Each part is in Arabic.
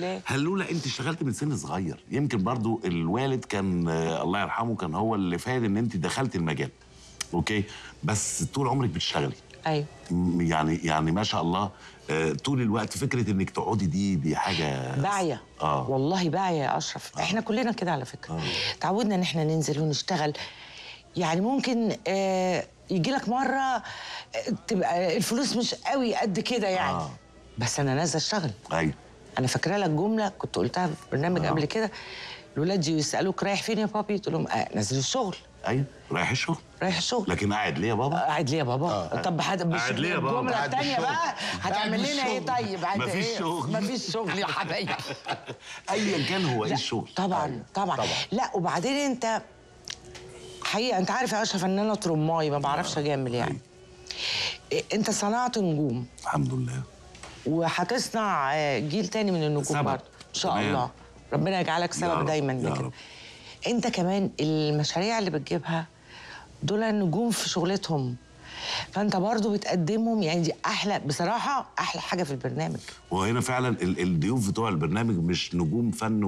لله. هلوله انت اشتغلت من سن صغير، يمكن برضو الوالد كان الله يرحمه كان هو اللي فاهم ان انت دخلت المجال. اوكي، بس طول عمرك بتشتغلي. ايوه. يعني ما شاء الله. طول الوقت فكره انك تقعدي دي حاجه باعيه. والله باعيه يا اشرف. احنا كلنا كده على فكره. تعودنا ان احنا ننزل ونشتغل. يعني ممكن يجي لك مره تبقى الفلوس مش قوي قد كده يعني. بس انا نازله اشتغل. ايوه. انا فاكره لك جمله كنت قلتها في برنامج قبل كده. الولاد يسالوك رايح فين يا بابي؟ تقول لهم نازل الشغل. ايوه، رايح الشغل. رايح الشغل. لكن قاعد ليه يا بابا؟ قاعد ليه يا بابا؟ طب قاعد ليه يا بابا؟ الجمله الثانيه بقى هتعمل لنا ايه طيب؟ مفيش شغل. مفيش شغل يا حبايبي. ايا كان هو ايه الشغل. طبعا. لا وبعدين انت حقيقه انت عارف يا اشرف ان انا ترماي ما بعرفش اجامل يعني. انت صنعت نجوم الحمد لله، وهتصنع جيل تاني من النجوم برضه ان شاء الله. ربنا يجعلك سبب دايما لكده. انت كمان المشاريع اللي بتجيبها دول النجوم في شغلتهم، فانت برضو بتقدمهم. يعني دي احلى بصراحه، احلى حاجه في البرنامج. وهنا فعلا الضيوف بتوع البرنامج مش نجوم فن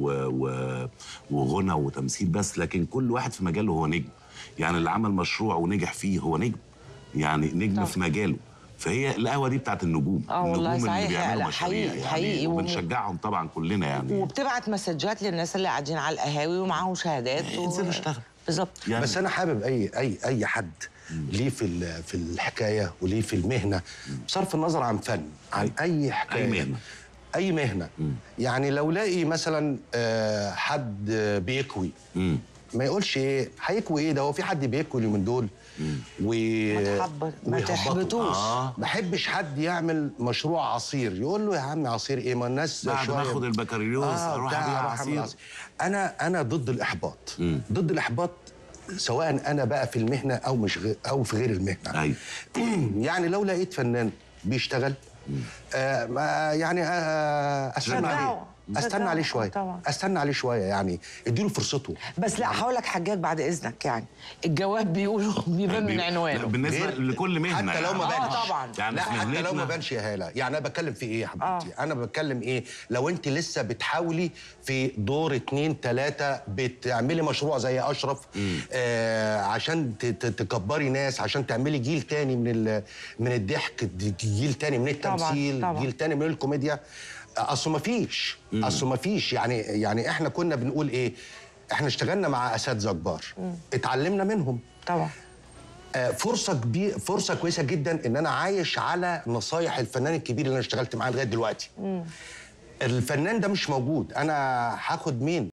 وغنى وتمثيل بس، لكن كل واحد في مجاله هو نجم. يعني اللي عمل مشروع ونجح فيه هو نجم، يعني نجم في مجاله. فهي القهوه دي بتاعت النجوم. والله صحيح. اللي بيعملوا مشاريع حقيقي يعني وبنشجعهم طبعا كلنا يعني. وبتبعت مسجات للناس اللي قاعدين على القهاوي ومعاهم شهادات. انزلوا اشتغل. بالظبط يعني. بس انا حابب اي حد ليه في الحكايه وليه في المهنه، بصرف النظر عن فن، عن اي حكايه، اي مهنه. يعني لو لاقي مثلا حد بيكوي، ما يقولش ايه هيكوي ايه ده، هو في حد بيكوي اليومين دول ما تحبطوش. ما بحبش حد يعمل مشروع عصير يقول له يا عم عصير ايه، ما الناس بعد ما اخد البكالوريوس اروح ابيع عصير. انا ضد الاحباط. ضد الاحباط سواء انا بقى في المهنه او في غير المهنه. أيوة. يعني لو لقيت فنان بيشتغل يعني استنى عليه شويه. استنى عليه شويه يعني اديله فرصته. بس لا هقول لك حاجات بعد اذنك. يعني الجواب بيقولوا بيبان من عنوانه بالنسبه لكل مهنه حتى لو ما بانش. طبعا. يعني لا حتى لو ما بانش يا هاله. يعني انا بتكلم في ايه يا حبيبتي؟ انا بتكلم ايه لو انت لسه بتحاولي في دور 2 3 بتعملي مشروع زي اشرف عشان تكبري ناس، عشان تعملي جيل تاني من الضحك، جيل تاني من التمثيل، طبعا. جيل تاني من الكوميديا. اصل ما فيش يعني احنا كنا بنقول ايه؟ احنا اشتغلنا مع اساتذه كبار، اتعلمنا منهم طبعا. فرصه كويسه جدا ان انا عايش على نصايح الفنان الكبير اللي انا اشتغلت معاه لغايه دلوقتي. الفنان ده مش موجود، انا هاخد مين؟